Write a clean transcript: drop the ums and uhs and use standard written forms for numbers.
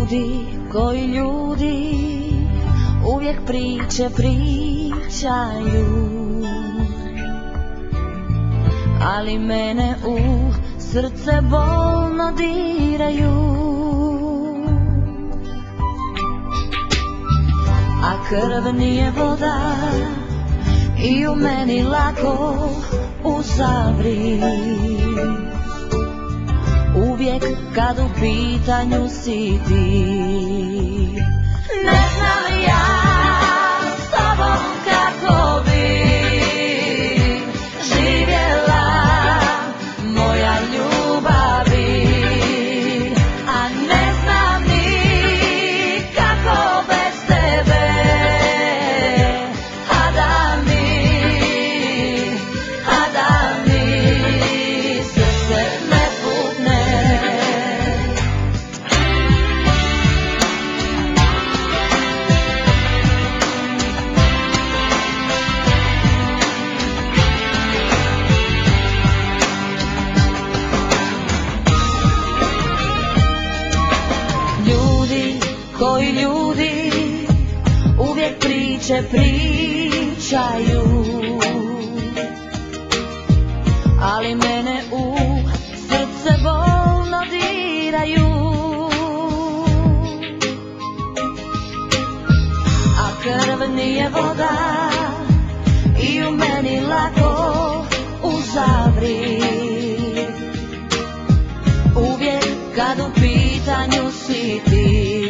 Koji ljudi uvijek priče pričaju, ali mene u srce bolno diraju. A krv nije voda i u meni lako usavri. Uvijek kad u pitanju si ti. Ne znam ja s tobom kako bi živjela moja ljubavi, a ne znam ni kako bez tebe, a da mi srce ne pukne. Koji ljudi uvijek priče pričaju, ali mene u srce bolno diraju. A krv nije voda i u meni lako uzavri. Uvijek kad u pitanju si ti.